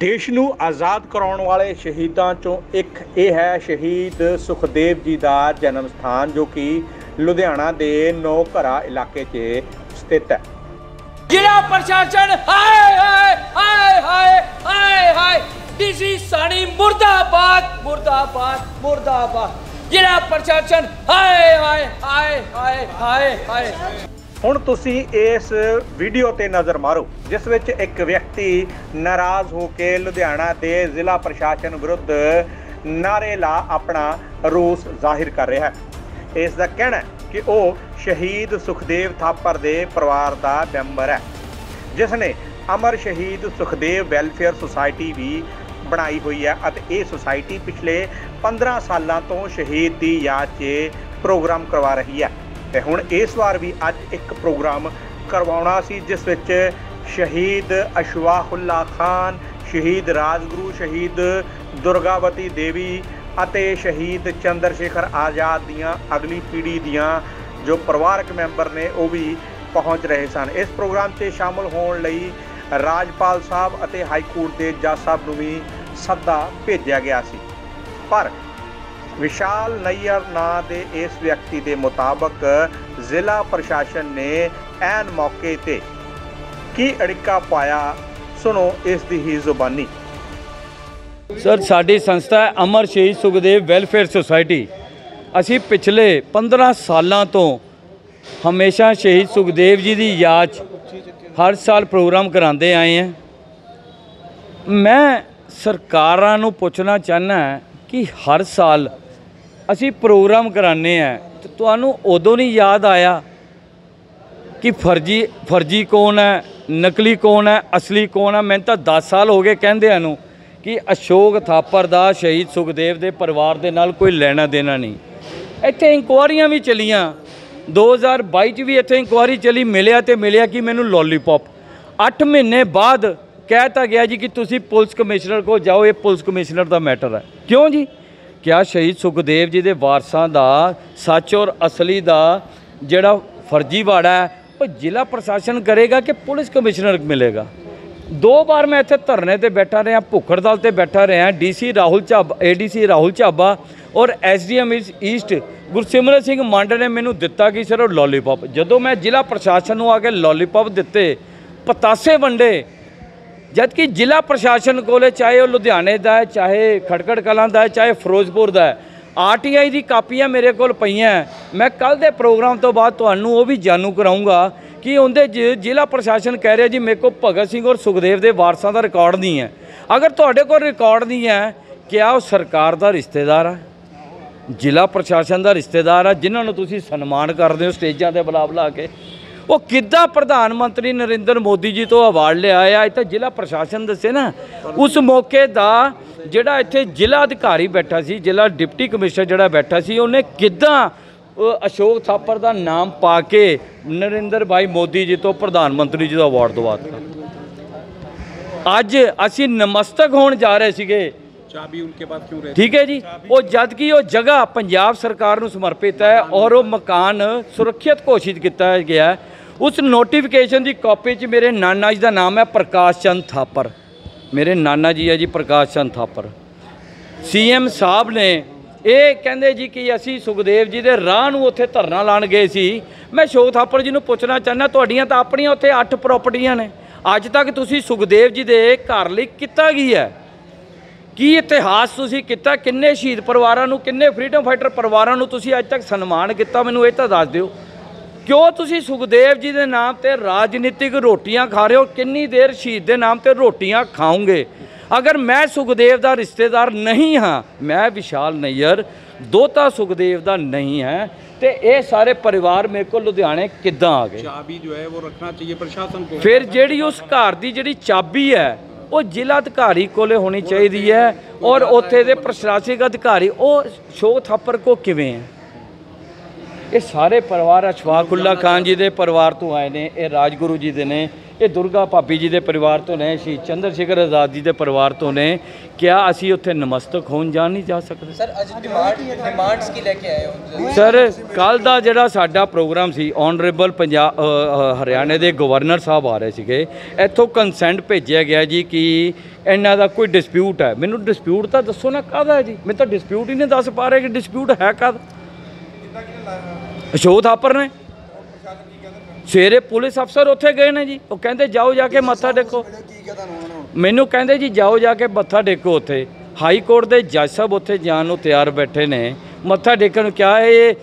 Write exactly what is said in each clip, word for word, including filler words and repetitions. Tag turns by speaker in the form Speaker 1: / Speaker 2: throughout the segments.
Speaker 1: देश नूं आज़ाद कराउण वाले शहीदां चों एक यह है शहीद सुखदेव जी का जन्म स्थान जो कि लुधियाना के नौघरा इलाके च स्थित है।
Speaker 2: जिला प्रशासन हाय हाय हाय हाय हाय हाय डीसी सानी मुर्दाबाद मुर्दाबाद मुर्दाबाद जिला प्रशासन हाय हाय हाय हाय हाय हाय।
Speaker 1: हुण तुसी इस वीडियो ते नज़र मारो जिस विच एक व्यक्ति नाराज़ होकर लुधियाना के जिला प्रशासन विरुद्ध नारे ला अपना रोस जाहिर कर रहा है। इसका कहना है कि वह शहीद सुखदेव थापर के परिवार का मैंबर है जिसने अमर शहीद सुखदेव वैलफेयर सोसाइटी भी बनाई हुई है और ये सोसाइटी पिछले पंद्रह सालों तो शहीद की याद से प्रोग्राम करवा रही है। तो हुण इस बार भी अज एक प्रोग्राम करवाउणा सी जिस विच शहीद अशफाकुल्ला खान, शहीद राजगुरु, शहीद दुर्गावती देवी अते शहीद चंद्रशेखर आज़ाद दियां अगली पीढ़ी दियां जो परिवारक मैंबर ने वो भी पहुँच रहे सन। इस प्रोग्राम से शामिल होने लई राजपाल साहब अते हाई कोर्ट के जज साहब नूं भी सद्दा भेजा गया सी, पर विशाल नैयर नां दे इस व्यक्ति के मुताबक जिला प्रशासन ने ऐन मौके ते की अड़िका पाया। सुनो इसकी ही जुबानी।
Speaker 3: सर साडी संस्था है अमर शहीद सुखदेव वैलफेयर सोसाइटी। असी पिछले पंद्रह सालों तो हमेशा शहीद सुखदेव जी की याद हर साल प्रोग्राम कराते आए हैं। मैं सरकारां नूं पुछना चाहना है कि हर साल असी प्रोग्राम कराने हैं तो तुहानूं उदों नहीं याद आया कि फर्जी फर्जी कौन है, नकली कौन है, असली कौन है। मैंने तो दस साल हो गए कहंदिआं नूं कि अशोक थापर दा शहीद सुखदेव के परिवार के नाल कोई लेना देना नहीं। इत्थे इंक्वायरियां भी चलियां, दो हज़ार बाई च भी इत्थे इंक्वायरी चली, मिलिया तो मिलिया कि मैनूं लॉलीपॉप। अठ महीने बाद कहता गया जी कि तुसी पुलिस कमिश्नर को जाओ, ये पुलिस कमिश्नर का मैटर है। क्यों जी? क्या शहीद सुखदेव जी के वारसां का सच और असली का जिहड़ा फर्जीवाड़ा है वो जिला प्रशासन करेगा कि पुलिस कमिश्नर मिलेगा? दो बार मैं इत्थे धरने ते बैठा रहा, भुख हड़ताल ते बैठा रहा। D C Rahul Jhaba, A D C Rahul Jhaba और S D M east Gursimrat Singh Mand ने मैनूं दिता कि सिर्फ लॉलीपॉप। जदों मैं जिला प्रशासन नूं आके लॉलीपॉप दिते, पतासे वंडे, जबकि जिला प्रशासन को चाहे वो लुधियाने का है, चाहे खड़कड़ कलां का है, चाहे फिरोजपुर का है, आर टी आई की कापियाँ मेरे को पईयां। मैं कल के प्रोग्राम तो बाद तुहानूं वो भी जानू कराऊँगा कि उनके जिला प्रशासन कह रहा जी मेरे को भगत सिंह और सुखदेव के वारसां का रिकॉर्ड नहीं है। अगर तुहाडे कोल रिकॉर्ड नहीं है, क्या वो सरकार का रिश्तेदार है, जिला प्रशासन का रिश्तेदार है जिन्होंने तुसीं सन्मान करदे हो स्टेजां ते बुला बुला के? वो किद्दां प्रधानमंत्री नरेंद्र मोदी जी तो अवार्ड लिया है? इत्थे जिला प्रशासन दसे ना उस मौके का जिहड़ा इत्थे जिला अधिकारी बैठा सी, जिला डिप्टी कमिश्नर जिहड़ा बैठा सी, उन्हें किद्दां अशोक थापर का नाम पा के नरेंद्र भाई मोदी जी तो प्रधानमंत्री जी का अवार्ड दवाता। अज असी नमस्तक होने जा रहे सीगे,
Speaker 1: चाबी उनके पास क्यों रहती? ठीक
Speaker 3: है जी, वो जद कि वो जगह पंजाब सरकार को समर्पित है और वो मकान सुरक्षित घोषित किया गया है। उस नोटिफिकेशन की कॉपी च मेरे नाना जी का नाम है प्रकाश चंद थापर। मेरे नाना जी है जी प्रकाश चंद थापर। सी एम साहब ने ये कहते जी कि असी सुखदेव जी के राह नूं उत्थे धरना लाण गए सी। मैं अशोक थापर जी नूं पुछना चाहना, तुहाडीआं तां अपणीआं उत्थे अठ प्रॉपर्टियां ने, अज तक तुसीं सुखदेव जी के घर लई किता की है? की इतिहास तुसीं किता? किन्ने शहीद परिवारां नूं, किन्ने फ्रीडम फाइटर परिवारां नूं तुसीं अज तक सन्मान किता? मैनूं ये तां दस दिओ। क्यों तुसीं सुखदेव जी के नाम ते राजनीतिक रोटियां खा रहे हो? किन्नी देर शहीद के नाम ते रोटियां खाओगे? अगर मैं सुखदेव का रिश्तेदार नहीं हाँ, मैं विशाल नैयर दोता सुखदेव का नहीं है, तो ये सारे परिवार मेरे को लुधियाने किद्दां आ गए?
Speaker 1: चाबी जो है वो रखना चाहिए प्रशासन को।
Speaker 3: फिर जिहड़ी उस घर की जिहड़ी चाबी है वो जिला अधिकारी को होनी चाहिए है और उत्थे दे प्रशासनिक अधिकारी वो अशोक थापर को किवें है? ये सारे परिवार अशफाकुल्ला खान जी के परिवार तो आए ने, ये राजगुरु जी दे ने, ਇਹ ਦੁਰਗਾ ਭਾਬੀ ਜੀ ਦੇ ਪਰਿਵਾਰ ਤੋਂ ਨੇ, ਸ਼ਹੀਦ ਚੰਦਰ ਸ਼ੇਖਰ ਆਜ਼ਾਦ ਜੀ ਦੇ ਪਰਿਵਾਰ ਤੋਂ ਨੇ। ਕਿਆ ਅਸੀਂ ਉੱਥੇ ਨਮਸਤਕ ਹੋਣ ਜਾ ਨਹੀਂ ਜਾ ਸਕਦੇ?
Speaker 4: ਸਰ ਅੱਜ ਡਿਮਾਂਡ ਡਿਮਾਂਡਸ ਕੀ ਲੈ ਕੇ ਆਏ ਹੋ
Speaker 3: ਸਰ ਕੱਲ ਦਾ ਜਿਹੜਾ ਸਾਡਾ ਪ੍ਰੋਗਰਾਮ ਸੀ, ਆਨਰੇਬਲ ਪੰਜਾਬ ਹਰਿਆਣੇ ਦੇ ਗਵਰਨਰ ਸਾਹਿਬ ਆ ਰਹੇ ਸੀਗੇ, ਇੱਥੋਂ ਕੰਸੈਂਟ ਭੇਜਿਆ ਗਿਆ ਜੀ ਕਿ ਇਹਨਾਂ ਦਾ ਕੋਈ ਡਿਸਪਿਊਟ ਹੈ। ਮੈਨੂੰ ਡਿਸਪਿਊਟ ਤਾਂ ਦੱਸੋ ਨਾ ਕਾਹਦਾ ਹੈ ਜੀ, ਮੈਨੂੰ ਤਾਂ ਡਿਸਪਿਊਟ ਹੀ ਨਹੀਂ ਦੱਸ ਪਾ ਰਹੇ ਕਿ ਡਿਸਪਿਊਟ ਹੈ ਕਾਹਦਾ। ਅਸ਼ੋਕ ਥਾਪਰ ਨੇ ਸਵੇਰੇ ਪੁਲਿਸ ਅਫਸਰ ਉੱਥੇ ਗਏ ਨੇ ਜੀ, ਉਹ ਕਹਿੰਦੇ ਜਾਓ ਜਾ ਕੇ ਮੱਥਾ ਟੇਕੋ। ਮੈਨੂੰ ਕਹਿੰਦੇ ਜੀ ਜਾਓ ਜਾ ਕੇ ਮੱਥਾ ਟੇਕੋ ਉੱਥੇ। ਹਾਈ ਕੋਰਟ ਦੇ ਜੱਜ ਸਾਹਿਬ ਉੱਥੇ ਜਾਣ ਨੂੰ ਤਿਆਰ ਬੈਠੇ ਨੇ ਮੱਥਾ ਟੇਕਣ ਨੂੰ। ਕਿਆ ਇਹ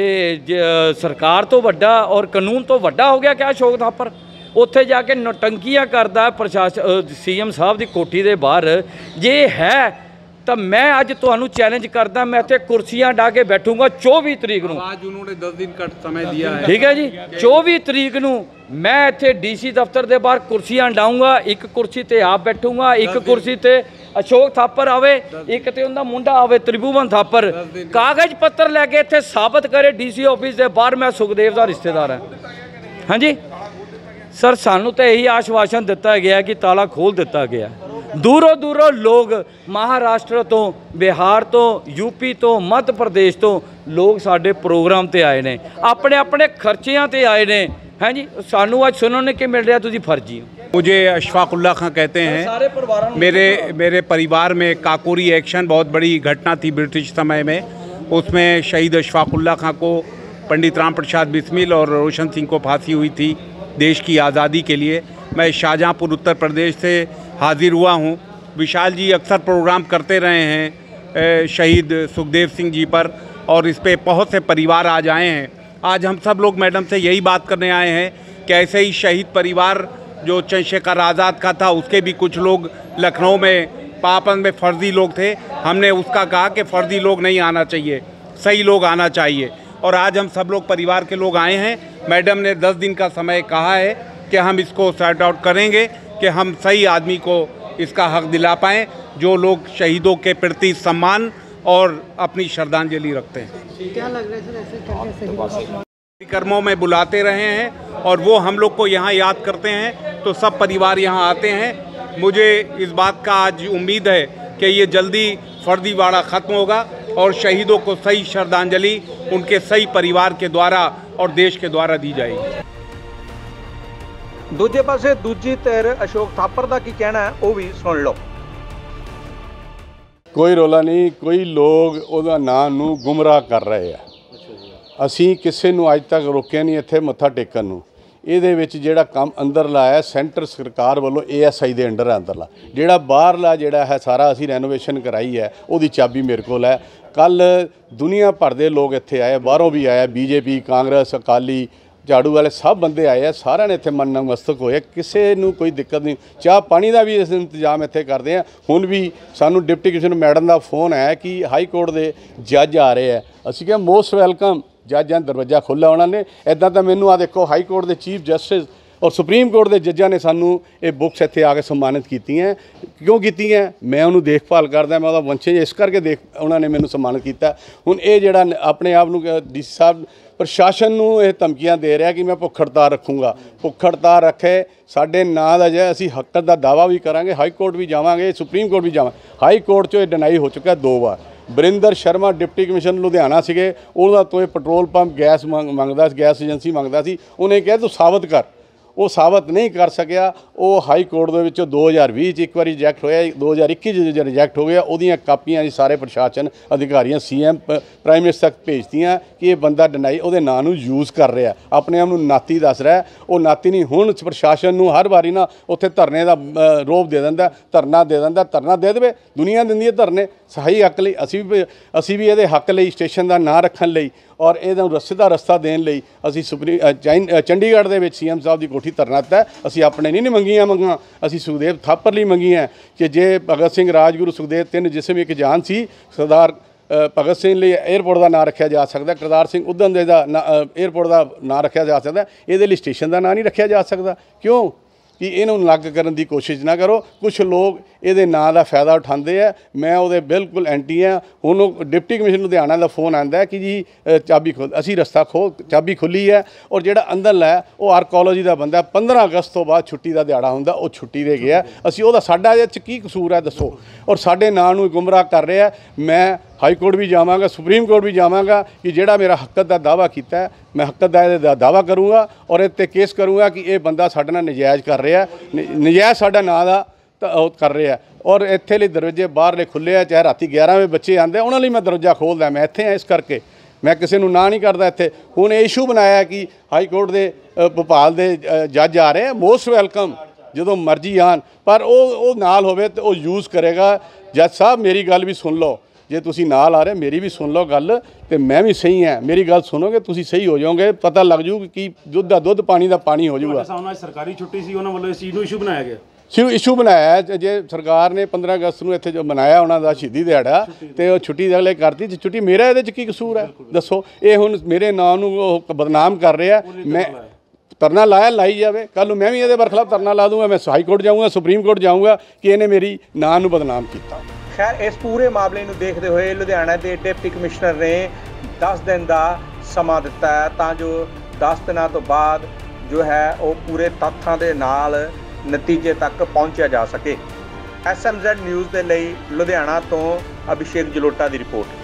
Speaker 3: ਇਹ ਸਰਕਾਰ ਤੋਂ ਵੱਡਾ ਔਰ ਕਾਨੂੰਨ ਤੋਂ ਵੱਡਾ ਹੋ ਗਿਆ ਕਿਆ ਅਸ਼ੋਕ ਥਾਪਰ? ਉੱਥੇ ਜਾ ਕੇ ਨੌਟੰਕੀਆਂ ਕਰਦਾ ਪ੍ਰਸ਼ਾਸਨ ਸੀ ਐਮ ਸਾਹਿਬ ਦੀ ਕੋਠੀ ਦੇ ਬਾਹਰ। ਜੇ ਹੈ ਤਾਂ ਮੈਂ ਅੱਜ ਤੁਹਾਨੂੰ ਚੈਲੰਜ ਕਰਦਾ, ਮੈਂ ਇੱਥੇ ਕੁਰਸੀਆਂ ਢਾ ਕੇ ਬੈਠੂੰਗਾ ਚੌਵੀ ਤਰੀਕ ਨੂੰ।
Speaker 5: आज उन्होंने दस दिन का समय दिया है।
Speaker 3: ਠੀਕ ਹੈ ਜੀ, ਚੌਵੀ ਤਰੀਕ ਨੂੰ ਮੈਂ ਇੱਥੇ ਡੀਸੀ ਦਫ਼ਤਰ ਦੇ ਬਾਹਰ ਕੁਰਸੀਆਂ ਡਾਊਂਗਾ। ਇੱਕ ਕੁਰਸੀ ਤੇ ਆਪ ਬੈਠੂੰਗਾ, ਇੱਕ ਕੁਰਸੀ ਤੇ ਅਸ਼ੋਕ ਥਾਪਰ ਆਵੇ, ਇੱਕ ਤੇ ਉਹਦਾ ਮੁੰਡਾ ਆਵੇ ਤ੍ਰਿਭੁਵਨ ਥਾਪਰ। ਕਾਗਜ਼ ਪੱਤਰ ਲੈ ਕੇ ਇੱਥੇ ਸਾਬਤ ਕਰੇ ਡੀਸੀ ਆਫਿਸ ਦੇ ਬਾਹਰ ਮੈਂ ਸੁਖਦੇਵ ਦਾ ਰਿਸ਼ਤੇਦਾਰ ਹਾਂ। ਹਾਂਜੀ ਸਰ, ਸਾਨੂੰ ਤਾਂ ਇਹੀ ਆਸ਼ਵਾਸਨ ਦਿੱਤਾ ਗਿਆ ਕਿ ਤਾਲਾ ਖੋਲ੍ਹ ਦਿੱਤਾ ਗਿਆ। ਦੂਰੋਂ ਦੂਰੋਂ ਲੋਕ ਮਹਾਰਾਸ਼ਟਰ ਤੋਂ, ਬਿਹਾਰ ਤੋਂ, ਯੂਪੀ ਤੋਂ, ਮੱਧ ਪ੍ਰਦੇਸ਼ ਤੋਂ ਲੋਕ ਸਾਡੇ ਪ੍ਰੋਗਰਾਮ ਤੇ ਆਏ ਨੇ, ਆਪਣੇ ਆਪਣੇ ਖਰਚਿਆਂ ਤੇ ਆਏ ਨੇ। ਹਾਂਜੀ ਸਾਨੂੰ ਅੱਜ ਸੁਣਨ ਨੂੰ ਕੀ ਮਿਲ ਰਿਹਾ, ਤੁਸੀਂ ਫਰਜੀ ਹੋ।
Speaker 5: मुझे अशफाकुल्ला खां कहते हैं।
Speaker 3: सारे परिवारों
Speaker 5: मेरे मेरे परिवार में काकोरी एक्शन बहुत बड़ी घटना थी ब्रिटिश समय में, उसमें शहीद अशफाकुल्ला खां को पंडित राम प्रसाद बिस्मिल और रोशन सिंह को फांसी हुई थी देश की आज़ादी के लिए। मैं शाहजहाँपुर उत्तर प्रदेश से हाजिर हुआ हूँ। विशाल जी अक्सर प्रोग्राम करते रहे हैं शहीद सुखदेव सिंह जी पर, और इस पे बहुत से परिवार आज आए हैं। आज हम सब लोग मैडम से यही बात करने आए हैं कि ऐसे ही शहीद परिवार जो चंद्रशेखर आज़ाद का था, उसके भी कुछ लोग लखनऊ में पापन में फर्जी लोग थे। हमने उसका कहा कि फर्जी लोग नहीं आना चाहिए, सही लोग आना चाहिए। और आज हम सब लोग परिवार के लोग आए हैं। मैडम ने दस दिन का समय कहा है कि हम इसको सॉर्ट आउट करेंगे कि हम सही आदमी को इसका हक दिला पाएँ, जो लोग शहीदों के प्रति सम्मान और अपनी श्रद्धांजलि रखते हैं।
Speaker 6: क्या लग रहा है सर ऐसे करके शहीदों
Speaker 5: कार्यक्रमों में बुलाते रहे हैं और वो हम लोग को यहाँ याद करते हैं, तो सब परिवार यहाँ आते हैं। मुझे इस बात का आज उम्मीद है कि ये जल्दी फर्जीवाड़ा ख़त्म होगा और शहीदों को सही श्रद्धांजलि उनके सही परिवार के द्वारा और देश के द्वारा दी जाएगी।
Speaker 1: ਦੂਜੇ ਪਾਸੇ ਦੂਜੀ ਧਿਰ ਅਸ਼ੋਕ ਥਾਪਰ ਦਾ ਕੀ ਕਹਿਣਾ ਹੈ ਉਹ ਵੀ ਸੁਣ ਲਓ।
Speaker 7: ਕੋਈ ਰੌਲਾ ਨਹੀਂ, ਕੋਈ ਲੋਕ ਉਹਦਾ ਨਾਂ ਨੂੰ ਗੁੰਮਰਾਹ ਕਰ ਰਹੇ ਆ। ਅਸੀਂ ਕਿਸੇ ਨੂੰ ਅੱਜ ਤੱਕ ਰੋਕਿਆ ਨਹੀਂ ਇੱਥੇ ਮੱਥਾ ਟੇਕਣ ਨੂੰ। ਇਹਦੇ ਵਿੱਚ ਜਿਹੜਾ ਕੰਮ ਅੰਦਰ ਲਾਇਆ ਸੈਂਟਰ ਸਰਕਾਰ ਵੱਲੋਂ ਏ ਐਸ ਆਈ ਦੇ ਅੰਡਰ ਹੈ ਅੰਦਰਲਾ, ਜਿਹੜਾ ਬਾਹਰਲਾ ਜਿਹੜਾ ਹੈ ਸਾਰਾ ਅਸੀਂ ਰੈਨੋਵੇਸ਼ਨ ਕਰਾਈ ਹੈ, ਉਹਦੀ ਚਾਬੀ ਮੇਰੇ ਕੋਲ ਹੈ। ਕੱਲ੍ਹ ਦੁਨੀਆ ਭਰ ਦੇ ਲੋਕ ਇੱਥੇ ਆਏ, ਬਾਹਰੋਂ ਵੀ ਆਇਆ, ਬੀਜੇਪੀ, ਕਾਂਗਰਸ, ਅਕਾਲੀ, ਝਾੜੂ ਵਾਲੇ ਸਭ ਬੰਦੇ ਆਏ ਆ, ਸਾਰਿਆਂ ਨੇ ਇੱਥੇ ਮਨ ਨਮਸਤਕ ਹੋਏ। ਕਿਸੇ ਨੂੰ ਕੋਈ ਦਿੱਕਤ ਨਹੀਂ। ਚਾਹ ਪਾਣੀ ਦਾ ਵੀ ਅਸੀਂ ਇੰਤਜ਼ਾਮ ਇੱਥੇ ਕਰਦੇ ਹਾਂ। ਹੁਣ ਵੀ ਸਾਨੂੰ ਡਿਪਟੀ ਕਮਿਸ਼ਨਰ ਮੈਡਮ ਦਾ ਫੋਨ ਆਇਆ ਕਿ ਹਾਈ ਕੋਰਟ ਦੇ ਜੱਜ ਆ ਰਹੇ ਆ। ਅਸੀਂ ਕਿਹਾ ਮੋਸਟ ਵੈਲਕਮ, ਜੱਜਾਂ ਦਾ ਦਰਵਾਜ਼ਾ ਖੁੱਲ੍ਹਾ ਉਹਨਾਂ ਨੇ। ਇੱਦਾਂ ਤਾਂ ਮੈਨੂੰ ਆ ਦੇਖੋ ਹਾਈ ਕੋਰਟ ਦੇ ਚੀਫ ਜਸਟਿਸ ਔਰ ਸੁਪਰੀਮ ਕੋਰਟ ਦੇ ਜੱਜਾਂ ਨੇ ਸਾਨੂੰ ਇਹ ਬੁੱਕਸ ਇੱਥੇ ਆ ਕੇ ਸਨਮਾਨਿਤ ਕੀਤੀਆਂ। ਕਿਉਂ ਕੀਤੀਆਂ? ਮੈਂ ਉਹਨੂੰ ਦੇਖਭਾਲ ਕਰਦਾ, ਮੈਂ ਉਹਦਾ ਵੰਸ਼ਜ ਇਸ ਕਰਕੇ ਦੇਖ ਉਹਨਾਂ ਨੇ ਮੈਨੂੰ ਸਨਮਾਨਿਤ ਕੀਤਾ। ਹੁਣ ਇਹ ਜਿਹੜਾ ਆਪਣੇ ਆਪ ਨੂੰ ਡੀ ਸੀ ਸਾਹਿਬ ਪ੍ਰਸ਼ਾਸਨ ਨੂੰ ਇਹ ਧਮਕੀਆਂ ਦੇ ਰਿਹਾ ਕਿ ਮੈਂ ਭੁੱਖ ਹੜਤਾਲ ਰੱਖੂੰਗਾ। ਭੁੱਖ ਹੜਤਾਲ ਰੱਖੇ ਸਾਡੇ ਨਾਂ ਦਾ ਜੇ ਅਸੀਂ ਹੱਕ ਦਾ ਦਾਅਵਾ ਵੀ ਕਰਾਂਗੇ, ਹਾਈ ਕੋਰਟ ਵੀ ਜਾਵਾਂਗੇ, ਸੁਪਰੀਮ ਕੋਰਟ ਵੀ ਜਾਵਾਂਗੇ। ਹਾਈ ਕੋਰਟ 'ਚੋਂ ਇਹ ਡਿਨਾਈ ਹੋ ਚੁੱਕਾ ਦੋ ਵਾਰ। ਬਰਿੰਦਰ ਸ਼ਰਮਾ ਡਿਪਟੀ ਕਮਿਸ਼ਨਰ ਲੁਧਿਆਣਾ ਸੀਗੇ, ਉਹਨਾਂ ਤੋਂ ਇਹ ਪੈਟਰੋਲ ਪੰਪ ਗੈਸ ਮੰਗ ਮੰਗਦਾ ਸੀ, ਗੈਸ ਏਜੰਸੀ ਮੰਗਦਾ ਸੀ। ਉਹਨੇ ਕਿਹਾ ਤੂੰ ਸਾਬਤ ਕਰ, ਉਹ ਸਾਬਤ ਨਹੀਂ ਕਰ ਸਕਿਆ। ਉਹ ਹਾਈ ਕੋਰਟ ਦੇ ਵਿੱਚੋਂ ਦੋ ਹਜ਼ਾਰ ਵੀਹ 'ਚ ਇੱਕ ਵਾਰੀ ਰਿਜੈਕਟ ਹੋਇਆ, ਦੋ ਹਜ਼ਾਰ ਇੱਕੀ 'ਚ ਰਿਜੈਕਟ ਹੋ ਗਿਆ। ਉਹਦੀਆਂ ਕਾਪੀਆਂ ਜੀ ਸਾਰੇ ਪ੍ਰਸ਼ਾਸਨ ਅਧਿਕਾਰੀਆਂ ਸੀ ਐਮ ਪ੍ਰਾਈਮ ਮਿਨਿਸਟਰ ਤੱਕ ਭੇਜਤੀਆਂ ਕਿ ਇਹ ਬੰਦਾ ਡਿਨਾਈ ਉਹਦੇ ਨਾਂ ਨੂੰ ਯੂਜ਼ ਕਰ ਰਿਹਾ, ਆਪਣੇ ਆਪ ਨੂੰ ਨਾਤੀ ਦੱਸ ਰਿਹਾ। ਉਹ ਨਾਤੀ ਨਹੀਂ। ਹੁਣ ਪ੍ਰਸ਼ਾਸਨ ਨੂੰ ਹਰ ਵਾਰੀ ਨਾ ਉੱਥੇ ਧਰਨੇ ਦਾ ਰੋਪ ਦੇ ਦਿੰਦਾ, ਧਰਨਾ ਦੇ ਦਿੰਦਾ। ਧਰਨਾ ਦੇ ਦੇਵੇ, ਦੁਨੀਆ ਦਿੰਦੀ ਹੈ ਧਰਨੇ ਸਹੀ ਹੱਕ ਲਈ। ਅਸੀਂ ਵੀ ਅਸੀਂ ਵੀ ਇਹਦੇ ਹੱਕ ਲਈ, ਸਟੇਸ਼ਨ ਦਾ ਨਾਂ ਰੱਖਣ ਲਈ ਔਰ ਇਹਦਾ ਰਸਤੇ ਦਾ ਰਸਤਾ ਦੇਣ ਲਈ ਅਸੀਂ ਸੁਪਰੀਮ ਚੰਡੀਗੜ੍ਹ ਦੇ ਵਿੱਚ ਸੀ ਐਮ ਸਾਹਿਬ ਦੀ ਕੋਠੀ ਧਰਨਾ ਦਿੱਤਾ। ਅਸੀਂ ਆਪਣੇ ਨਹੀਂ ਮੰਗੀਆਂ ਮੰਗਾਂ, ਅਸੀਂ ਸੁਖਦੇਵ ਥਾਪਰ ਲਈ ਮੰਗੀਆਂ ਕਿ ਜੇ ਭਗਤ ਸਿੰਘ, ਰਾਜਗੁਰੂ, ਸੁਖਦੇਵ ਤਿੰਨ ਜਿਸਮ ਇੱਕ ਜਾਨ ਸੀ। ਸਰਦਾਰ ਭਗਤ ਸਿੰਘ ਲਈ ਏਅਰਪੋਰਟ ਦਾ ਨਾਂ ਰੱਖਿਆ ਜਾ ਸਕਦਾ, ਕਰਤਾਰ ਸਿੰਘ ਉਦਮ ਦੇ ਦਾ ਏਅਰਪੋਰਟ ਦਾ ਨਾਂ ਰੱਖਿਆ ਜਾ ਸਕਦਾ, ਇਹਦੇ ਲਈ ਸਟੇਸ਼ਨ ਦਾ ਨਾਂ ਨਹੀਂ ਰੱਖਿਆ ਜਾ ਸਕਦਾ। ਕਿਉਂ? कि इन्हों अलग करने की कोशिश ना करो। कुछ लोग ये नाँ का फायदा उठाते हैं, मैं वो बिल्कुल एंटी हाँ। उन्होंने डिप्टी कमिश्नर लुधियाना का फोन आता है कि जी चाबी खोल, असी रस्ता खो चाबी खुली है। और जो अंदर है वो आर्कोलॉजी का बंदा पंद्रह अगस्त तो बाद छुट्टी का दिहाड़ा होंगे, वो छुट्टी दे गया। असी वो साडा ये की कसूर है दसो, और साडे नाँ नूं गुमराह कर रहे हैं। मैं हाई कोर्ट भी जावांगा, सुप्रीम कोर्ट भी जावांगा कि जिहड़ा मेरा हक्कत का दावा किया है, मैं हक्कत का दावा करूँगा और इत्ते केस करूँगा कि यह बंदा साडे नाल नजायज़ कर रहा है, नजायज़ साडा नाँ का कर रहा है। और इत्थे लिए दरवाजे बाहरले खुले है, चाहे राती ग्यारह बजे बच्चे आते उन्होंने लिए मैं दरवाजा खोलदा, मैं इत्थे हाँ इस करके मैं किसी को ना नहीं करता। इत्थे हुण इशू बनाया कि हाई कोर्ट के भोपाल के जज आ रहे हैं, मोस्ट वैलकम जो मर्जी आन, पर वो नाल होवे तो वो यूज़ करेगा। जज साहब मेरी गल भी सुन लो, जे तुसी नाल आ रहे मेरी भी सुन लो गल, तो मैं भी सही है, मेरी गल सुनोगे तुसी सही हो जाओगे, पता लग जू कि दुध का दुध पानी का पानी हो जाऊगा।
Speaker 8: सरकारी छुट्टी सी उन्होंने वालों इस चीज़ इशू बनाया गया,
Speaker 7: सिर्फ इशू बनाया है। जे सरकार ने पंद्रह अगस्त में इत्थे जो मनाया उन्होंने शहीदी दिहाड़ा तो छुट्टी अगले करती, छुट्टी मेरा ये की कसूर है दसो। ये हुण मेरे नाम नूं बदनाम कर रहे हैं। मैं धरना लाया लाई जाए, कल मैं भी ये बरखिलाफ धरना ला दूंगा, मैं हाई कोर्ट जाऊँगा, सुप्रीम कोर्ट जाऊँगा कि इन्हें मेरी नाम नूं बदनाम किया।
Speaker 1: खैर इस पूरे मामले ਨੂੰ देखते हुए लुधियाना के डिप्टी कमिश्नर ने दस दिन का समा दिता है तां जो दस दिनों तो बाद जो है वो पूरे तत्थां दे नाल नतीजे तक पहुंचा जा सके। एस एम ज़ेड न्यूज़ के लिए लुधियाना तो अभिषेक जलोटा की रिपोर्ट।